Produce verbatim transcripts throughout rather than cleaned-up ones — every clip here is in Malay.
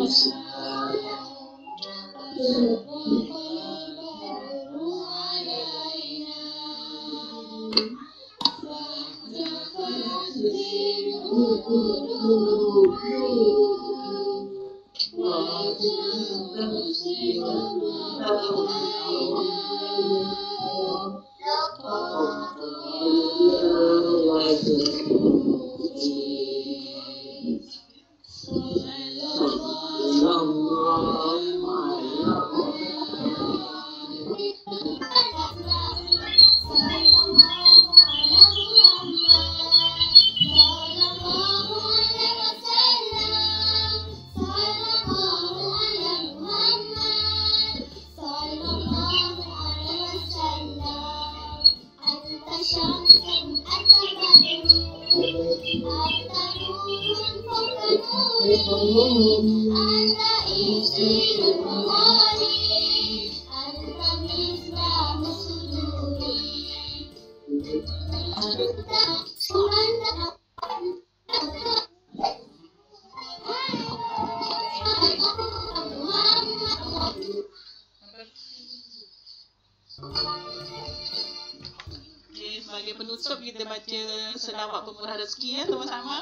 Okay, sebagai penutup kita baca selawat pemurah rezeki ya sama-sama.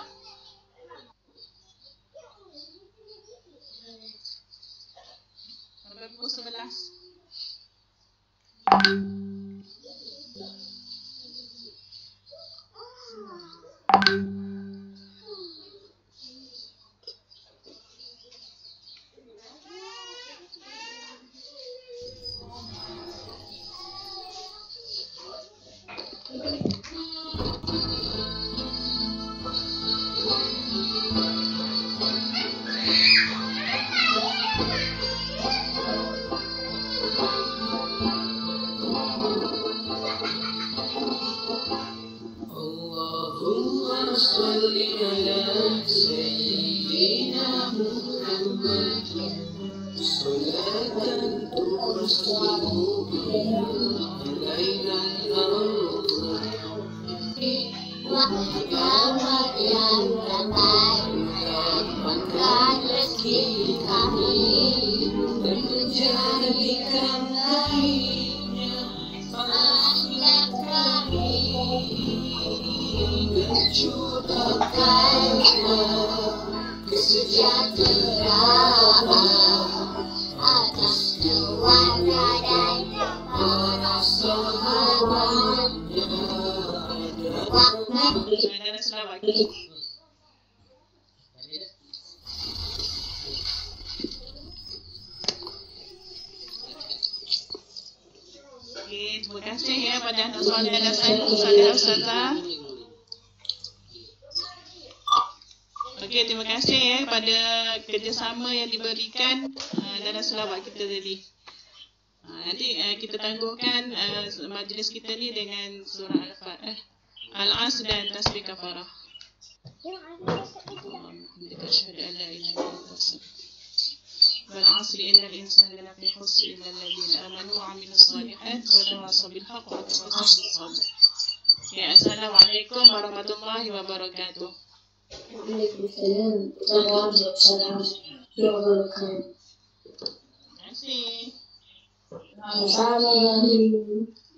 Sampai pukul sebelas. Okey, terima kasih ya pada anak soleh dan saya Ustazah Ustazah. Okey, terima kasih ya pada kerjasama yang diberikan uh, dalam selawat kita tadi. Uh, nanti uh, kita tangguhkan uh, majlis kita ni dengan surah Al-Fatihah, Al-As dan tasbih kafarah. Asyhadu an la ilaha illallah. والعصر إن الإنسان لفي خسر إلا الذين آمنوا وعملوا الصالحات وتواصوا بالحق وتواصوا بالصبر. يا السلام عليكم ورحمة الله وبركاته. وعليكم السلام ورحمة الله وبركاته. Terima kasih. Sama-sama.